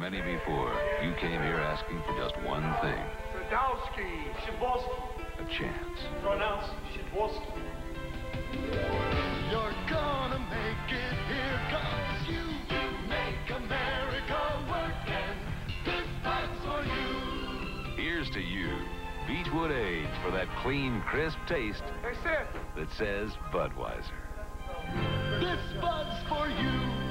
many before, you came here asking for just one thing. Sadowski. Shaboski. A chance. Pronounced Shaboski. You're gonna make it here, 'cause you make America work, and this Bud's for you. Here's to you. Beechwood Age for that clean, crisp taste Hey, Sid. that says Budweiser. This Bud's for you.